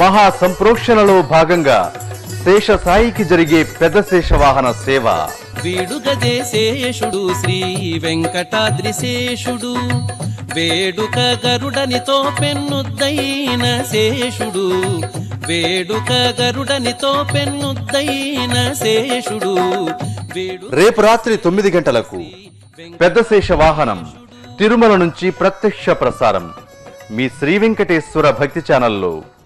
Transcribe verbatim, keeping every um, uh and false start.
మహా సంప్రోక్షణలో భాగంగా శేషసాయికి జరిగే పెద్దశేష వాహన సేవ. వీడుగదే శేషుడు శ్రీ వెంకటాద్రి శేషుడు, వేడుక గరుడనితో పెన్నుద్దైన శేషుడు, వేడుక గరుడనితో పెన్నుద్దైన శేషుడు. రేపు రాత్రి తొమ్మిది గంటలకు పెద్దశేష వాహనం తిరుమల నుంచి ప్రత్యక్ష ప్రసారం మీ శ్రీ వెంకటేశ్వర భక్తి ఛానల్లో.